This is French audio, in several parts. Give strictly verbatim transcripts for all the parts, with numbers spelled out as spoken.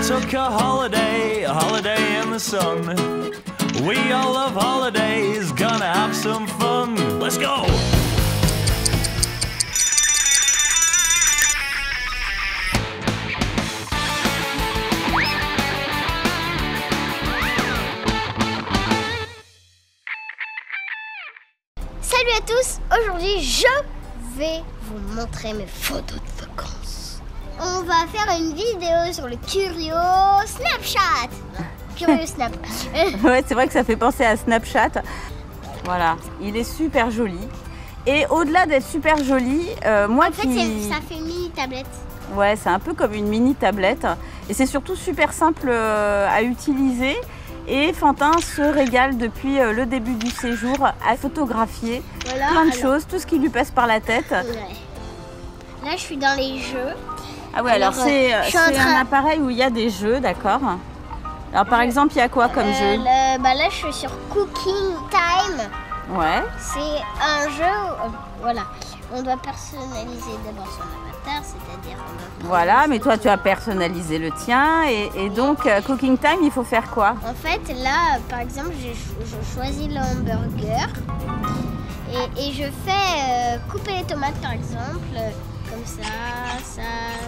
took a holiday, a holiday in the sun. We all love holidays, gonna have some fun. Let's go! Salut à tous, aujourd'hui je vais vous montrer mes photos de vacances. On va faire une vidéo sur le Curio Snapchat. Curio Snap. Ouais, c'est vrai que ça fait penser à Snapchat. Voilà, il est super joli. Et au-delà d'être super joli, euh, moi en fait, qui... ça fait une mini tablette. Ouais, c'est un peu comme une mini tablette. Et c'est surtout super simple euh, à utiliser. Et Fantin se régale depuis euh, le début du séjour à photographier Voilà, plein de alors... choses, tout ce qui lui passe par la tête. Ouais. Là, je suis dans les jeux. Ah ouais, alors, alors c'est euh, train... un appareil où il y a des jeux, d'accord. Alors par exemple, il y a quoi comme euh, jeu le, bah Là, je suis sur Cooking Time. Ouais. C'est un jeu, où, voilà, on doit personnaliser d'abord son avatar, c'est-à-dire on doit... Voilà, mais toi tu as personnalisé le tien et, et donc euh, Cooking Time, il faut faire quoi? En fait, là, par exemple, je, je choisis le hamburger et, et je fais euh, couper les tomates, par exemple, comme ça, ça,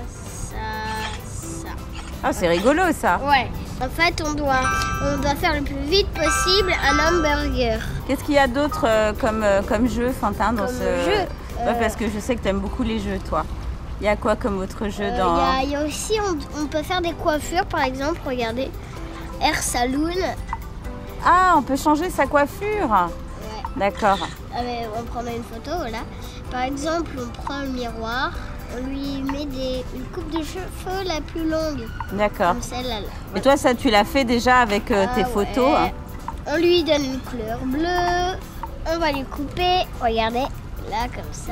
ça, ça. Ah, c'est rigolo ça. Ouais. En fait, on doit, on doit faire le plus vite possible un hamburger. Qu'est-ce qu'il y a d'autre euh, comme, euh, comme jeu, Fantin, dans comme ce jeu ouais, euh... parce que je sais que tu aimes beaucoup les jeux, toi. Il y a quoi comme autre jeu euh, dans... Il y, y a aussi, on, on peut faire des coiffures, par exemple, regardez, Air Saloon. Ah, on peut changer sa coiffure. Ouais. D'accord. Ah, on prend une photo, voilà. Par exemple, on prend le miroir. On lui met des, une coupe de cheveux la plus longue. D'accord. Comme celle-là. Et toi, ça, tu l'as fait déjà avec euh, ah, tes photos ouais. On lui donne une couleur bleue. On va lui couper. Regardez, là, comme ça.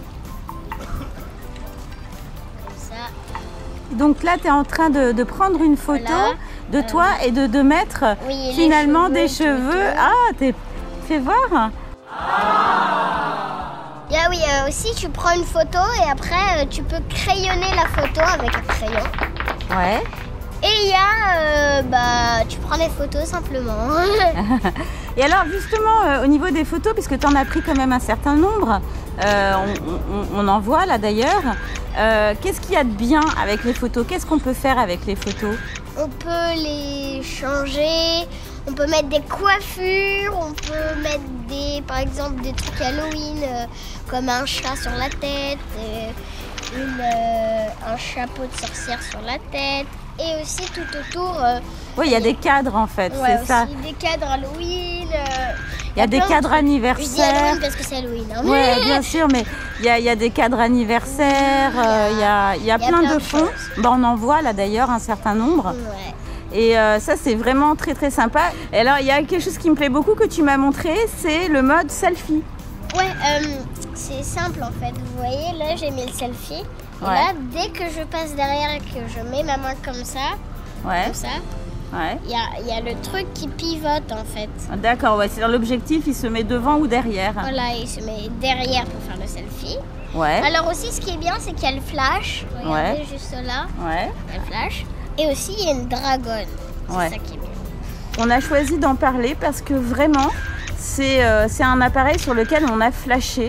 Comme ça. Donc là, tu es en train de, de prendre une photo voilà. de toi euh, et de, de mettre oui, finalement cheveux, des cheveux. Ah, t'es... fais voir. Ah. Ah oui, euh, aussi tu prends une photo et après euh, tu peux crayonner la photo avec un crayon. Ouais. Et il y a, euh, bah, tu prends des photos simplement. Et alors justement, euh, au niveau des photos, puisque tu en as pris quand même un certain nombre, euh, on, on, on en voit là d'ailleurs, euh, qu'est-ce qu'il y a de bien avec les photos? Qu'est-ce qu'on peut faire avec les photos? On peut les changer, on peut mettre des coiffures, on peut mettre des, par exemple des trucs Halloween, euh, comme un chat sur la tête, euh, une, euh, un chapeau de sorcière sur la tête, et aussi tout autour... Euh, oui, il y a des cadres en fait, ouais, c'est ça. Des cadres Halloween. Euh, il y a, y a des cadres anniversaires. Je dis Halloween parce que c'est Halloween. Hein. Oui, bien sûr, mais il y a, y a des cadres anniversaires, il euh, y, a, y a plein, plein de, de fonds. Bah, on en voit là d'ailleurs un certain nombre. Ouais. Et euh, ça, c'est vraiment très très sympa. Et alors, il y a quelque chose qui me plaît beaucoup que tu m'as montré, c'est le mode selfie. Ouais, euh, c'est simple en fait. Vous voyez, là, j'ai mis le selfie. Et ouais. Là, dès que je passe derrière et que je mets ma main comme ça, ouais. comme ça, ouais. y a, y a le truc qui pivote en fait. D'accord, ouais. C'est l'objectif, il se met devant ou derrière? Voilà, il se met derrière pour faire le selfie. Ouais. Alors aussi, ce qui est bien, c'est qu'il y a le flash. Regardez, ouais. Juste là. Ouais. Il y a le flash. Et aussi, il y a une dragonne. C'est ouais. ça qui est bien. On a choisi d'en parler parce que vraiment, c'est euh, un appareil sur lequel on a flashé.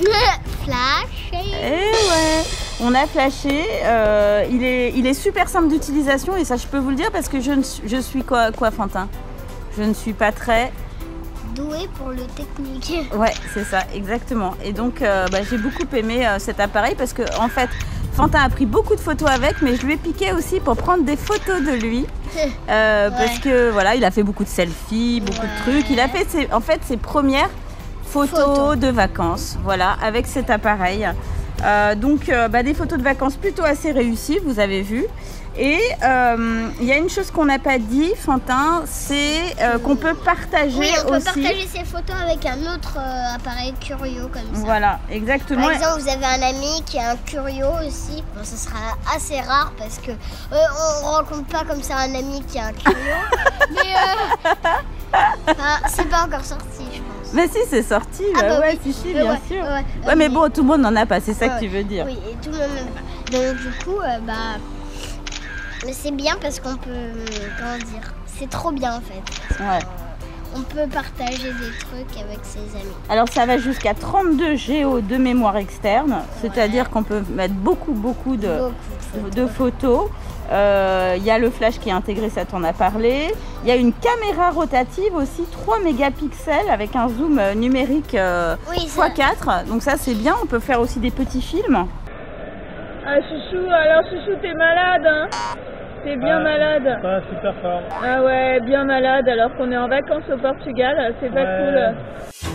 Flashé. Et ouais, on a flashé. Euh, il, est, il est super simple d'utilisation et ça, je peux vous le dire parce que je, ne, je suis quoi, quoi, Fantin? Je ne suis pas très... douée pour le technique. Ouais, c'est ça, exactement. Et donc, euh, bah, j'ai beaucoup aimé euh, cet appareil parce que, en fait, Fantin a pris beaucoup de photos avec, mais je lui ai piqué aussi pour prendre des photos de lui. Euh, ouais. Parce que voilà, il a fait beaucoup de selfies, beaucoup ouais. de trucs. Il a fait ses, en fait ses premières photos Photo. de vacances, voilà, avec cet appareil. Euh, donc euh, bah, des photos de vacances plutôt assez réussies, vous avez vu. Et il euh, y a une chose qu'on n'a pas dit, Fantin, c'est euh, qu'on peut partager oui, on peut aussi. partager ses photos avec un autre euh, appareil Curio comme ça. Voilà, exactement. Par exemple, vous avez un ami qui a un Curio aussi. Bon, ce sera assez rare parce que euh, on rencontre pas comme ça un ami qui a un Curio. Mais euh, enfin, c'est pas encore sorti, je pense. Mais si, c'est sorti. Ah bah, bah ouais, oui. si, si, euh, bien ouais, sûr. Ouais, ouais, ouais, mais bon, tout le monde n'en a pas, c'est ça ouais, que tu veux dire. Oui, et tout le monde n'en a pas. Donc du coup, euh, bah. Mais c'est bien parce qu'on peut, comment dire, c'est trop bien en fait. Ouais. On peut partager des trucs avec ses amis. Alors ça va jusqu'à trente-deux giga de mémoire externe, c'est-à-dire Ouais. qu'on peut mettre beaucoup beaucoup de, Beaucoup de photos. Il euh, y a le flash qui est intégré, ça t'en a parlé. Il y a une caméra rotative aussi, trois mégapixels avec un zoom numérique euh, Oui, fois ça. quatre. Donc ça c'est bien, on peut faire aussi des petits films. Ah chouchou, alors chouchou t'es malade hein? T'es bien Ah, malade. Ça va super fort. Ah ouais, bien malade alors qu'on est en vacances au Portugal, c'est pas Ouais. cool.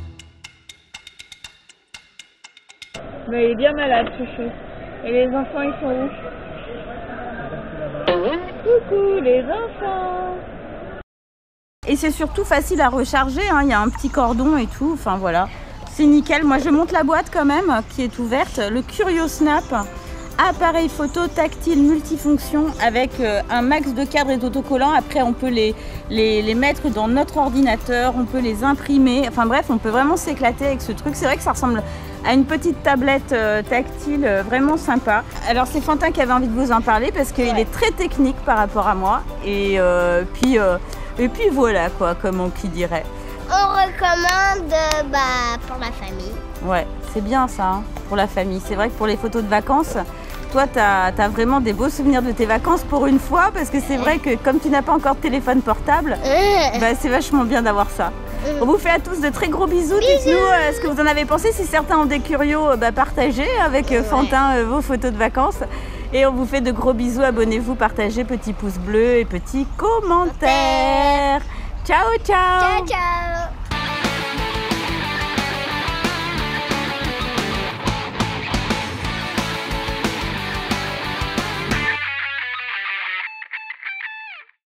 Mais il est bien malade chouchou. Et les enfants ils sont où? Coucou les enfants. Et c'est surtout facile à recharger, hein. Il y a un petit cordon et tout, enfin voilà. C'est nickel, moi je monte la boîte quand même, qui est ouverte. Le Curio Snap, appareil photo tactile multifonction avec euh, un max de cadres et d'autocollants. Après on peut les, les, les mettre dans notre ordinateur, on peut les imprimer. Enfin bref, on peut vraiment s'éclater avec ce truc. C'est vrai que ça ressemble à une petite tablette euh, tactile euh, vraiment sympa. Alors c'est Fantin qui avait envie de vous en parler parce qu'il Ouais. est très technique par rapport à moi. Et euh, puis, euh, et puis voilà quoi, comme on qui dirait. On recommande euh, bah, pour la famille. Ouais, c'est bien ça, hein, pour la famille. C'est vrai que pour les photos de vacances, toi, tu as vraiment des beaux souvenirs de tes vacances pour une fois, parce que c'est vrai que comme tu n'as pas encore de téléphone portable, Euh, bah, c'est vachement bien d'avoir ça. On vous fait à tous de très gros bisous. Dites-nous euh, ce que vous en avez pensé. Si certains ont des curios, euh, bah, partagez avec euh, Fantin euh, vos photos de vacances. Et on vous fait de gros bisous. Abonnez-vous, partagez, petit pouce bleu et petit commentaire. Ciao, ciao. ciao, ciao.